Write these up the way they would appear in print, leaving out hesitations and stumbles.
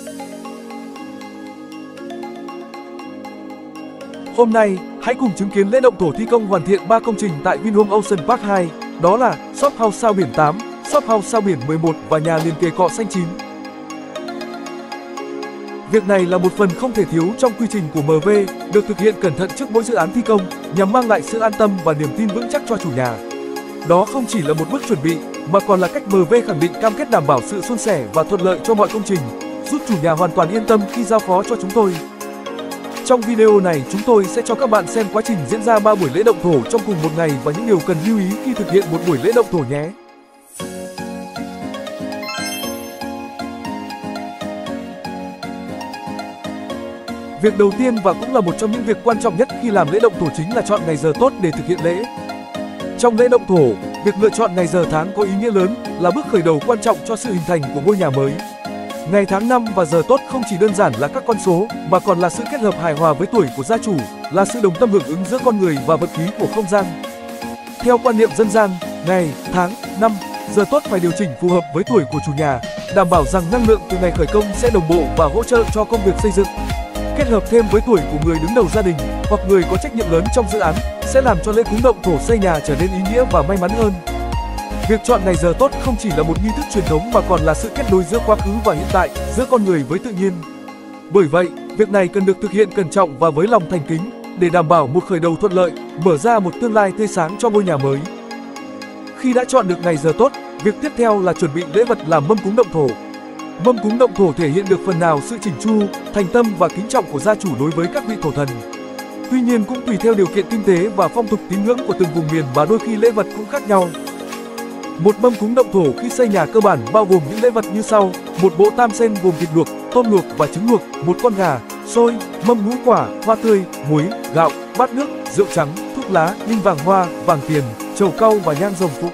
Hôm nay, hãy cùng chứng kiến lễ động thổ thi công hoàn thiện 3 công trình tại Vinhome Ocean Park 2, đó là Shop House sao biển 8, Shop House sao biển 11 và nhà liền kề cọ xanh 9. Việc này là một phần không thể thiếu trong quy trình của MV, được thực hiện cẩn thận trước mỗi dự án thi công, nhằm mang lại sự an tâm và niềm tin vững chắc cho chủ nhà. Đó không chỉ là một bước chuẩn bị, mà còn là cách MV khẳng định cam kết đảm bảo sự suôn sẻ và thuận lợi cho mọi công trình, giúp chủ nhà hoàn toàn yên tâm khi giao phó cho chúng tôi. Trong video này, chúng tôi sẽ cho các bạn xem quá trình diễn ra 3 buổi lễ động thổ trong cùng một ngày và những điều cần lưu ý khi thực hiện một buổi lễ động thổ nhé. Việc đầu tiên và cũng là một trong những việc quan trọng nhất khi làm lễ động thổ chính là chọn ngày giờ tốt để thực hiện lễ. Trong lễ động thổ, việc lựa chọn ngày giờ tháng có ý nghĩa lớn, là bước khởi đầu quan trọng cho sự hình thành của ngôi nhà mới. Ngày tháng năm và giờ tốt không chỉ đơn giản là các con số, mà còn là sự kết hợp hài hòa với tuổi của gia chủ, là sự đồng tâm hưởng ứng giữa con người và vật khí của không gian. Theo quan niệm dân gian, ngày, tháng, năm, giờ tốt phải điều chỉnh phù hợp với tuổi của chủ nhà, đảm bảo rằng năng lượng từ ngày khởi công sẽ đồng bộ và hỗ trợ cho công việc xây dựng. Kết hợp thêm với tuổi của người đứng đầu gia đình hoặc người có trách nhiệm lớn trong dự án sẽ làm cho lễ cúng động thổ xây nhà trở nên ý nghĩa và may mắn hơn. Việc chọn ngày giờ tốt không chỉ là một nghi thức truyền thống mà còn là sự kết nối giữa quá khứ và hiện tại, giữa con người với tự nhiên. Bởi vậy, việc này cần được thực hiện cẩn trọng và với lòng thành kính để đảm bảo một khởi đầu thuận lợi, mở ra một tương lai tươi sáng cho ngôi nhà mới. Khi đã chọn được ngày giờ tốt, việc tiếp theo là chuẩn bị lễ vật làm mâm cúng động thổ. Mâm cúng động thổ thể hiện được phần nào sự chỉnh chu, thành tâm và kính trọng của gia chủ đối với các vị thổ thần. Tuy nhiên cũng tùy theo điều kiện kinh tế và phong tục tín ngưỡng của từng vùng miền mà đôi khi lễ vật cũng khác nhau. Một mâm cúng động thổ khi xây nhà cơ bản bao gồm những lễ vật như sau: một bộ tam sen gồm thịt luộc, tôm luộc và trứng luộc, một con gà, xôi, mâm ngũ quả, hoa tươi, muối, gạo, bát nước, rượu trắng, thuốc lá, ninh vàng hoa, vàng tiền, trầu cau và nhang rồng phụng.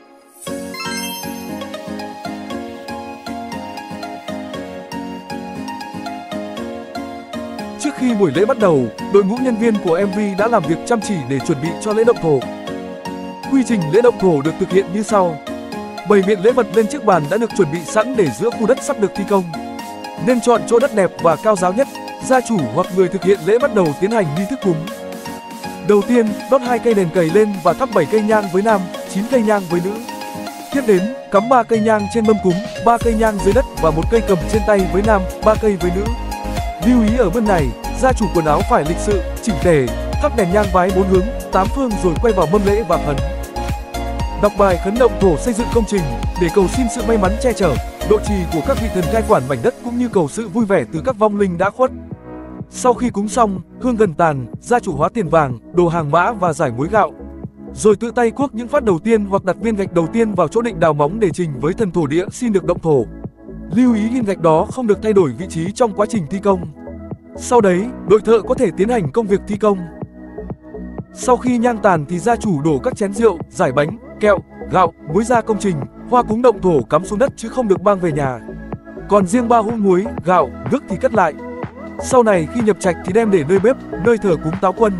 Trước khi buổi lễ bắt đầu, đội ngũ nhân viên của MV đã làm việc chăm chỉ để chuẩn bị cho lễ động thổ. Quy trình lễ động thổ được thực hiện như sau. Bày biện lễ vật lên chiếc bàn đã được chuẩn bị sẵn để giữa khu đất sắp được thi công. Nên chọn chỗ đất đẹp và cao ráo nhất, gia chủ hoặc người thực hiện lễ bắt đầu tiến hành nghi thức cúng. Đầu tiên, đốt 2 cây đèn cầy lên và thắp 7 cây nhang với nam, 9 cây nhang với nữ. Tiếp đến, cắm 3 cây nhang trên mâm cúng, 3 cây nhang dưới đất và 1 cây cầm trên tay với nam, 3 cây với nữ. Lưu ý ở bên này, gia chủ quần áo phải lịch sự, chỉnh tề, thắp đèn nhang vái 4 hướng, 8 phương rồi quay vào mâm lễ và khấn. Đọc bài khấn động thổ xây dựng công trình để cầu xin sự may mắn che chở, độ trì của các vị thần cai quản mảnh đất cũng như cầu sự vui vẻ từ các vong linh đã khuất. Sau khi cúng xong, hương gần tàn, gia chủ hóa tiền vàng, đồ hàng mã và giải muối gạo. Rồi tự tay cuốc những phát đầu tiên hoặc đặt viên gạch đầu tiên vào chỗ định đào móng để trình với thần thổ địa xin được động thổ. Lưu ý viên gạch đó không được thay đổi vị trí trong quá trình thi công. Sau đấy, đội thợ có thể tiến hành công việc thi công. Sau khi nhang tàn thì gia chủ đổ các chén rượu, giải bánh, kẹo, gạo, muối ra công trình, hoa cúng động thổ cắm xuống đất chứ không được mang về nhà. Còn riêng 3 hũ muối, gạo, nước thì cất lại. Sau này khi nhập trạch thì đem để nơi bếp, nơi thờ cúng táo quân.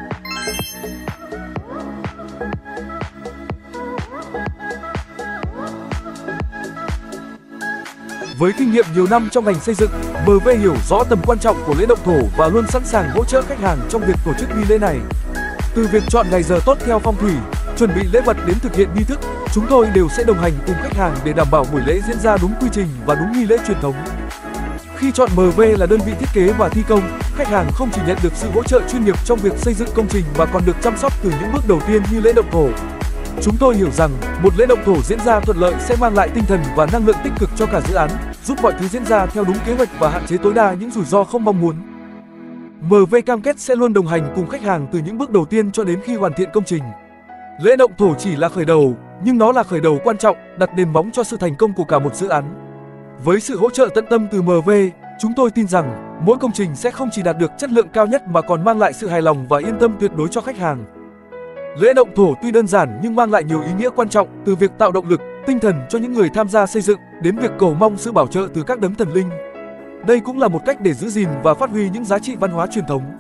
Với kinh nghiệm nhiều năm trong ngành xây dựng, MV hiểu rõ tầm quan trọng của lễ động thổ và luôn sẵn sàng hỗ trợ khách hàng trong việc tổ chức nghi lễ này. Từ việc chọn ngày giờ tốt theo phong thủy, chuẩn bị lễ vật đến thực hiện nghi thức, chúng tôi đều sẽ đồng hành cùng khách hàng để đảm bảo buổi lễ diễn ra đúng quy trình và đúng nghi lễ truyền thống. Khi chọn MV là đơn vị thiết kế và thi công, khách hàng không chỉ nhận được sự hỗ trợ chuyên nghiệp trong việc xây dựng công trình mà còn được chăm sóc từ những bước đầu tiên như lễ động thổ. Chúng tôi hiểu rằng một lễ động thổ diễn ra thuận lợi sẽ mang lại tinh thần và năng lượng tích cực cho cả dự án, giúp mọi thứ diễn ra theo đúng kế hoạch và hạn chế tối đa những rủi ro không mong muốn. MV cam kết sẽ luôn đồng hành cùng khách hàng từ những bước đầu tiên cho đến khi hoàn thiện công trình. Lễ động thổ chỉ là khởi đầu, nhưng nó là khởi đầu quan trọng, đặt nền móng cho sự thành công của cả một dự án. Với sự hỗ trợ tận tâm từ MV, chúng tôi tin rằng mỗi công trình sẽ không chỉ đạt được chất lượng cao nhất mà còn mang lại sự hài lòng và yên tâm tuyệt đối cho khách hàng. Lễ động thổ tuy đơn giản nhưng mang lại nhiều ý nghĩa quan trọng, từ việc tạo động lực, tinh thần cho những người tham gia xây dựng đến việc cầu mong sự bảo trợ từ các đấng thần linh. Đây cũng là một cách để giữ gìn và phát huy những giá trị văn hóa truyền thống.